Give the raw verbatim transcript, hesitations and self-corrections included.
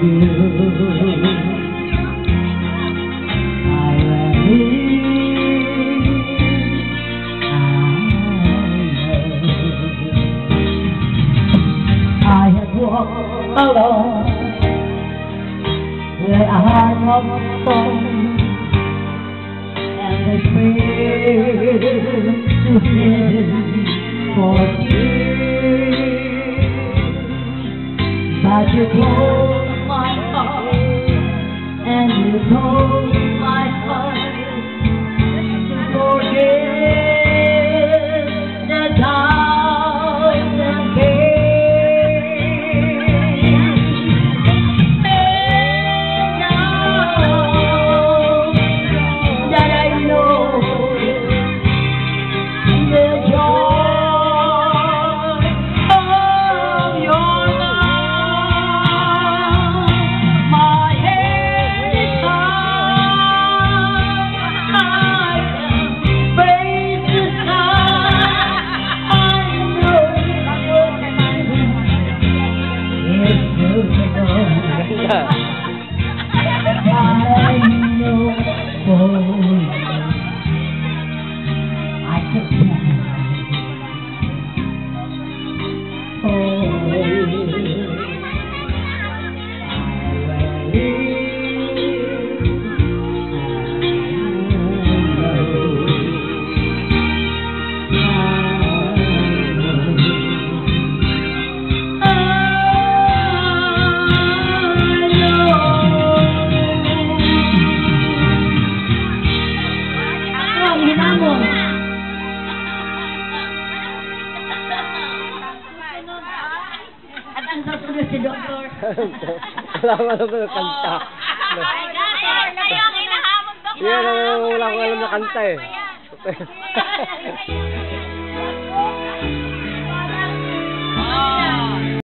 Alone, where I was born, and the spring to him for years. But you closed my heart, and you closed my heart to forget the times and days. At ang sasunod si Doktor. Wala ko alam na kanta. Ay, Doktor! Kayo ang hinahamog, Doktor! Yan, wala ko alam na kanta eh.